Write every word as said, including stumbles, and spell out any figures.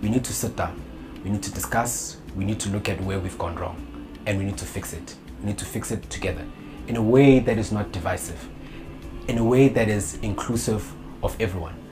we need to sit down, we need to discuss, we need to look at where we've gone wrong, and we need to fix it. We need to fix it together in a way that is not divisive, in a way that is inclusive of everyone.